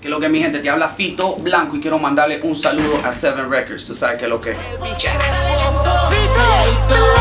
Que lo que mi gente, te habla Fito Blanco y quiero mandarle un saludo a Seven Records. Tú sabes que lo que es. Fito.